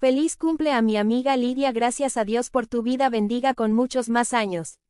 Feliz cumple a mi amiga Lidia, gracias a Dios por tu vida, bendiga con muchos más años.